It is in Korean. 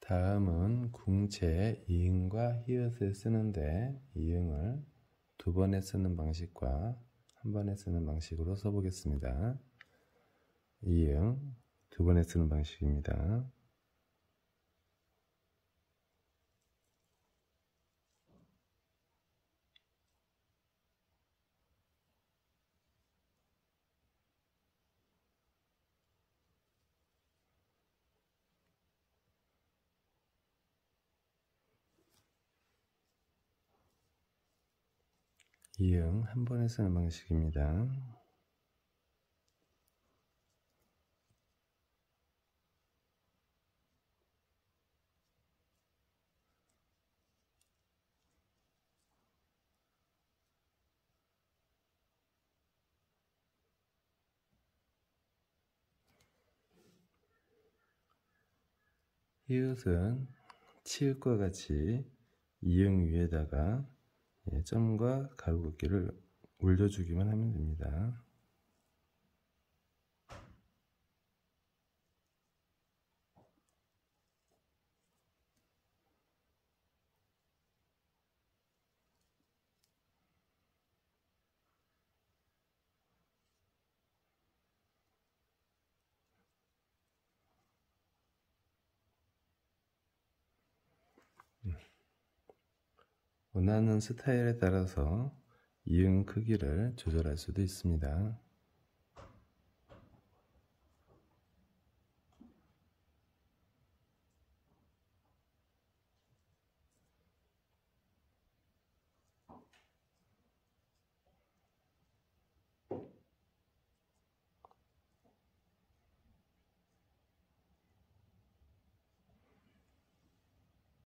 다음은 궁체 이응과 히읗을 쓰는데 이응을 두 번에 쓰는 방식과 한 번에 쓰는 방식으로 써보겠습니다. 이응 두 번에 쓰는 방식입니다. 이응 한 번에 쓰는 방식입니다. 히읗은 치읓과 같이 이응 위에다가 점과 가로 긋기를 올려주기만 하면 됩니다. 원하는 스타일에 따라서 이응 크기를 조절할 수도 있습니다.